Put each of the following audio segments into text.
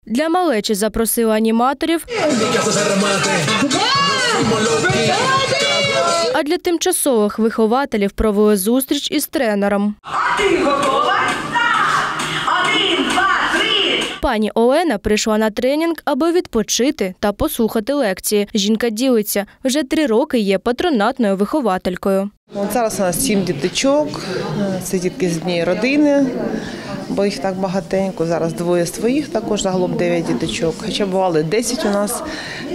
Для малечі запросили аніматорів, а для тимчасових вихователів провели зустріч із тренером. Пані Олена прийшла на тренінг, аби відпочити та послухати лекції. Жінка ділиться, вже 3 роки є патронатною вихователькою. Зараз у нас 7 діточок, це дітки з однієї родини, бо їх так багатенько. Зараз 2 своїх, також загалом 9 діточок. Хоча бували 10 у нас.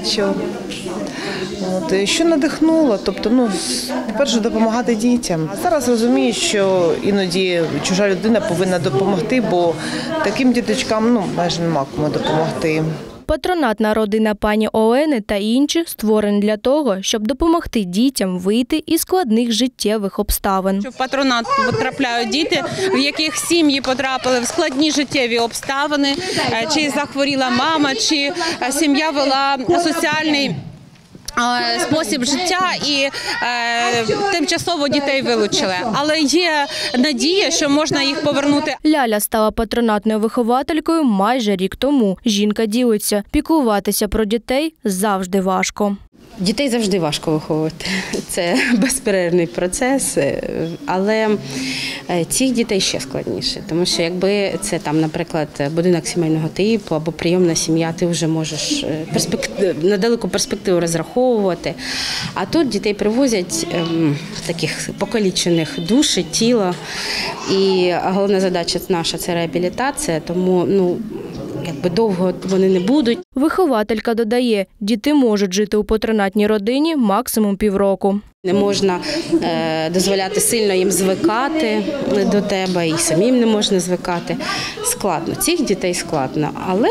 Що надихнуло? Тобто, по-перше, допомагати дітям. Зараз розумію, що іноді чужа людина повинна допомогти, бо таким діточкам майже нема кому допомогти. Патронатна родина пані Олени та інші створені для того, щоб допомогти дітям вийти із складних життєвих обставин. В патронат потрапляють діти, в яких сім'ї потрапили в складні життєві обставини, чи захворіла мама, чи сім'я вела соціальний спосіб життя і тимчасово дітей вилучили. Але є надія, що можна їх повернути. Ляля стала патронатною вихователькою майже рік тому. Жінка ділиться, піклуватися про дітей завжди важко. Дітей завжди важко виховувати. Це безперервний процес, але цих дітей ще складніше. Тому що якби це, наприклад, будинок сімейного типу або прийомна сім'я, ти вже можеш на далеку перспективу розраховувати. А тут дітей привозять таких покалічених душі, тіла. І головна задача наша – це реабілітація, тому довго вони не будуть. Вихователька додає, діти можуть жити у патронатній родині максимум півроку. Не можна дозволяти сильно їм звикати до тебе, і самим не можна звикати. Складно, цих дітей складно, але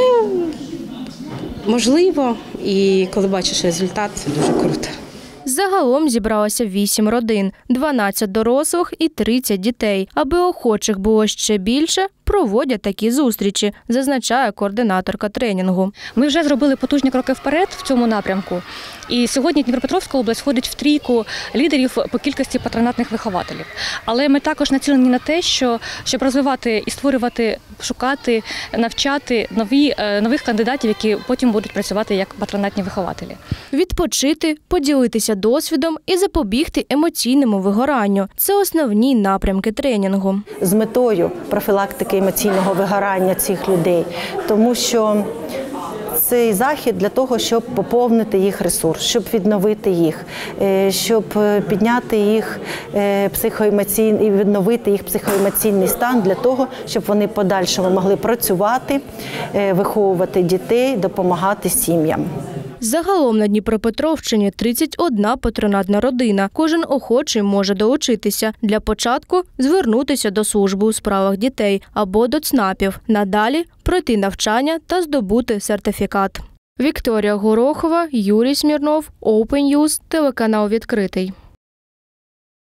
можливо, і коли бачиш результат, це дуже круто. Загалом зібралося 8 родин, 12 дорослих і 30 дітей. Аби охочих було ще більше, проводять такі зустрічі, зазначає координаторка тренінгу. Ми вже зробили потужні кроки вперед в цьому напрямку. І сьогодні Дніпропетровська область входить в трійку лідерів по кількості патронатних вихователів. Але ми також націлені на те, щоб розвивати і створювати, шукати, навчати нових кандидатів, які потім будуть працювати як патронатні вихователі. Відпочити, поділитися досвідом і запобігти емоційному вигоранню – це основні напрямки тренінгу. З метою профілактики емоційного вигорання цих людей, тому що цей захід для того, щоб поповнити їх ресурс, щоб відновити їх, щоб підняти їх психоемоційний і відновити їх психоемоційний стан для того, щоб вони подальшому могли працювати, виховувати дітей, допомагати сім'ям. Загалом на Дніпропетровщині 31 патронатна родина. Кожен охочий може долучитися. Для початку звернутися до служби у справах дітей або до ЦНАПів. Надалі пройти навчання та здобути сертифікат. Вікторія Горохова, Юрій Смірнов, Open News, телеканал «Відкритий».